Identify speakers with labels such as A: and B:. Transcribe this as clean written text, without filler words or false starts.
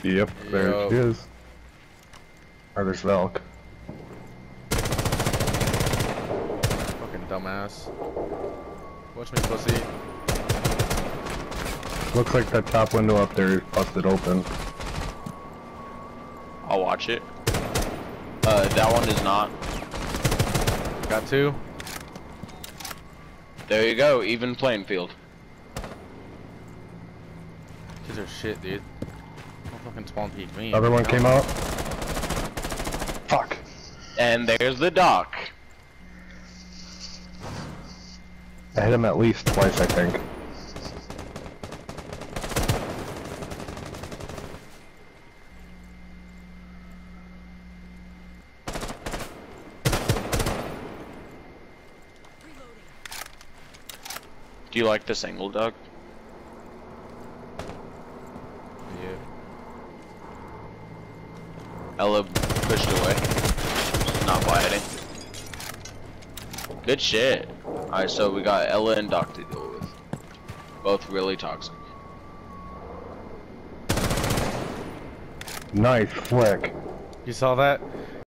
A: Yep, there
B: Yo.
A: she is. Or there's Velk.
B: Fucking dumbass. Watch me, pussy.
A: Looks like that top window up there is busted open.
C: I'll watch it. That one is not.
B: Got two.
C: There you go, even playing field.
B: These are shit, dude. Don't fucking spawn peek me.
A: Other one came out. Fuck.
C: And there's the dock.
A: I hit him at least twice, I think.
C: Do you like this angle, Doug?
B: Yeah.
C: Ella pushed away. Not biting. Good shit. Alright, so we got Ella and Doc to deal with. Both really toxic.
A: Nice flick.
B: You saw that?